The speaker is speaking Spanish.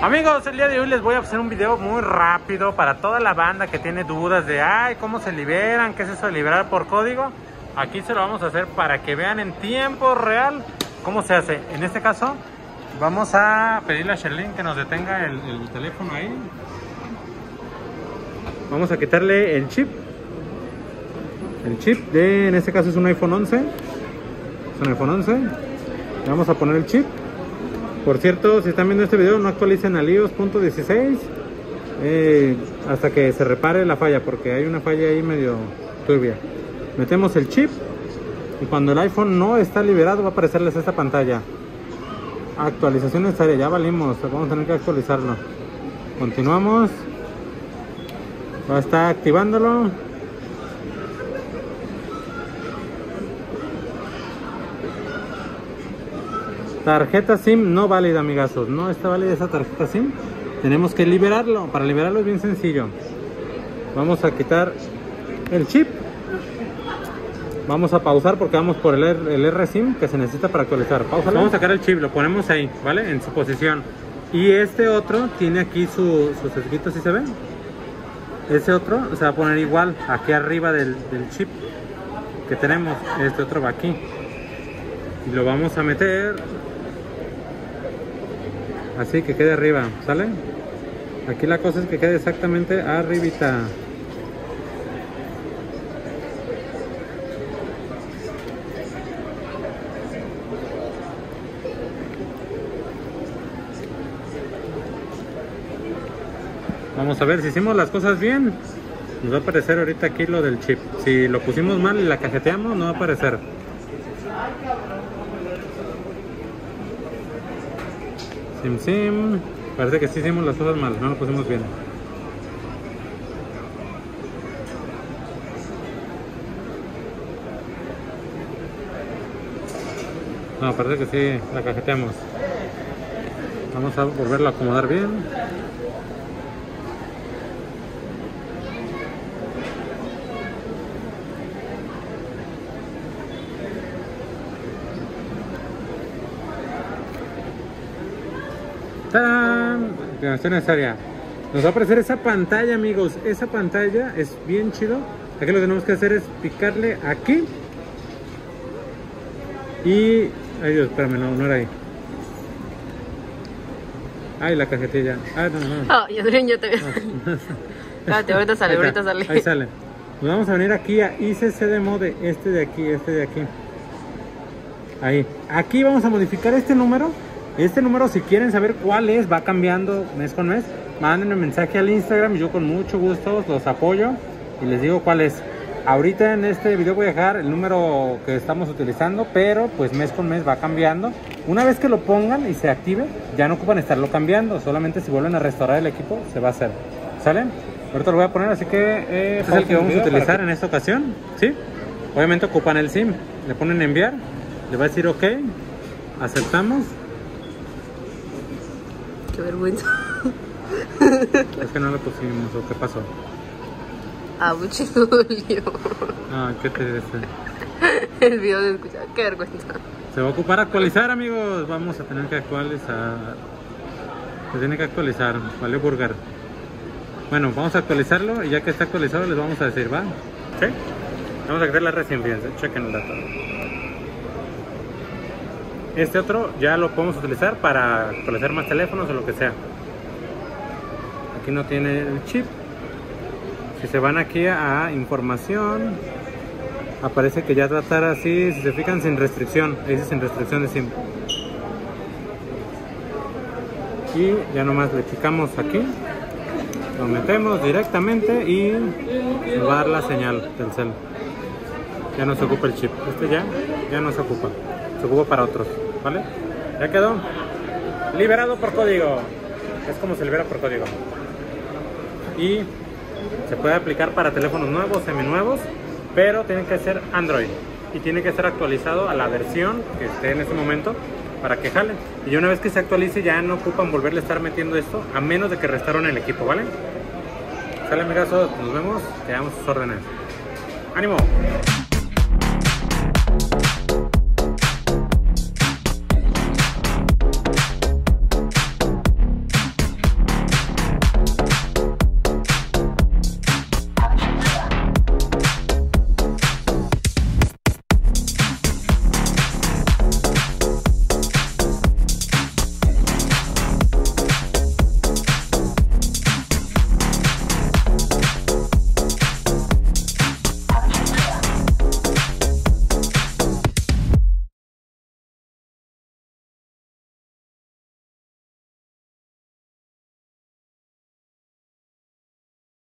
Amigos, el día de hoy les voy a hacer un video muy rápido para toda la banda que tiene dudas de cómo se liberan, qué es eso de liberar por código. Aquí se lo vamos a hacer para que vean en tiempo real cómo se hace. En este caso vamos a pedirle a Sherlyn que nos detenga el teléfono ahí. Vamos a quitarle el chip. El chip de, en este caso es un iPhone 11. Es un iPhone 11. Le vamos a poner el chip. Por cierto, si están viendo este video, no actualicen al iOS.16 hasta que se repare la falla, porque hay una falla ahí medio turbia. Metemos el chip y cuando el iPhone no está liberado va a aparecerles esta pantalla. Actualización necesaria, ya valimos, vamos a tener que actualizarlo. Continuamos. Va a estar activándolo. Tarjeta SIM no válida, amigazos. No está válida esa tarjeta SIM. Tenemos que liberarlo. Para liberarlo es bien sencillo. Vamos a quitar el chip. Vamos a pausar porque vamos por el RSIM que se necesita para actualizar. Pausa. Vamos a sacar el chip, lo ponemos ahí, ¿vale? En su posición. Y este otro tiene aquí sus esquitos, ¿sí se ven? Ese otro se va a poner igual aquí arriba del chip que tenemos. Este otro va aquí. Y lo vamos a meter así que quede arriba, ¿sale? Aquí la cosa es que quede exactamente arribita. Vamos a ver si hicimos las cosas bien. Nos va a aparecer ahorita aquí lo del chip. Si lo pusimos mal y la cajeteamos, no va a aparecer. Sim. Parece que sí hicimos las cosas mal, no lo pusimos bien. No, parece que sí la cajeteamos. Vamos a volverlo a acomodar bien. Activación necesaria. Nos va a aparecer esa pantalla, amigos. Esa pantalla es bien chido. Aquí lo que tenemos que hacer es picarle aquí. Y... ay Dios, espérame, no era ahí. Ay, la cajetilla. No. Yo te veo. Espérate, ahorita sale, Ahí sale. Nos vamos a venir aquí a ICC Mode. Este de aquí. Ahí. Aquí vamos a modificar este número. Este número, si quieren saber cuál es, va cambiando mes con mes. Mándenme un mensaje al Instagram y yo con mucho gusto los apoyo y les digo cuál es. Ahorita en este video voy a dejar el número que estamos utilizando, pero pues mes con mes va cambiando. Una vez que lo pongan y se active, ya no ocupan estarlo cambiando. Solamente si vuelven a restaurar el equipo, se va a hacer. ¿Sale? Ahorita lo voy a poner, así que es el que vamos a utilizar en esta ocasión. ¿Sí? Obviamente ocupan el SIM. Le ponen enviar, le va a decir OK, aceptamos. Qué vergüenza. Es que no lo pusimos, ¿o qué pasó? Mucho dolió. ¿Qué te dice? El video de escuchar, qué vergüenza. Se va a ocupar actualizar, amigos. Vamos a tener que actualizar. Se tiene que actualizar, vale burger. Bueno, vamos a actualizarlo y ya que está actualizado les vamos a decir, ¿va? ¿Sí? Vamos a quitar la recién, fíjense, chequen el dato. Este otro ya lo podemos utilizar para actualizar más teléfonos o lo que sea. Aquí no tiene el chip. Si se van aquí a información, aparece que ya tratar así, si se fijan, sin restricción. Ahí dice sin restricción de SIM. Y ya nomás le picamos aquí, lo metemos directamente y nos va a dar la señal del cel. Ya no se ocupa el chip. Este ya no se ocupa. Se ocupa para otros, ¿vale? Ya quedó liberado por código. Es como se libera por código. Y se puede aplicar para teléfonos nuevos, seminuevos, pero tiene que ser Android y tiene que ser actualizado a la versión que esté en este momento para que jale. Y una vez que se actualice ya no ocupan volverle a estar metiendo esto, a menos de que restauren el equipo, ¿vale? Sale, amigazos, nos vemos, te damos sus órdenes. ¡Ánimo!